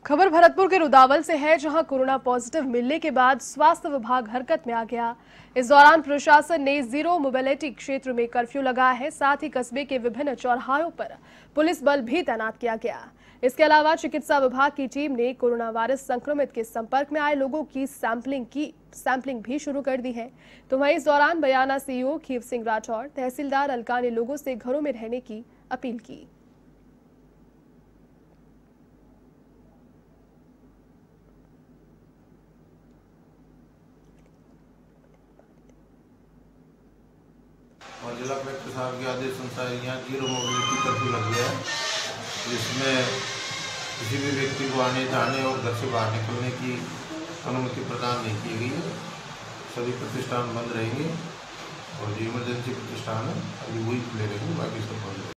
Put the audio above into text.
खबर भरतपुर के रुदावल से है, जहां कोरोना पॉजिटिव मिलने के बाद स्वास्थ्य विभाग हरकत में आ गया। इस दौरान प्रशासन ने जीरो मोबिलिटी क्षेत्र में कर्फ्यू लगाया है। साथ ही कस्बे के विभिन्न चौराहों पर पुलिस बल भी तैनात किया गया। इसके अलावा चिकित्सा विभाग की टीम ने कोरोना वायरस संक्रमित के संपर्क में आए लोगों की सैंपलिंग भी शुरू कर दी है। तो वहीं इस दौरान बयाना सीईओ खीव सिंह राठौर, तहसीलदार अलका ने लोगों से घरों में रहने की अपील की। और जिला कलेक्टर साहब के आदेश अनुसार यहाँ जीरो मोबिलिटी कर्फ्यू लग गया है, जिसमें किसी भी व्यक्ति को आने जाने और घर से बाहर निकलने की अनुमति प्रदान नहीं की गई है। सभी प्रतिष्ठान बंद रहेंगे और जो इमरजेंसी प्रतिष्ठान है अभी वही खुले रहेंगे, बाकी सब बंद रहेंगे।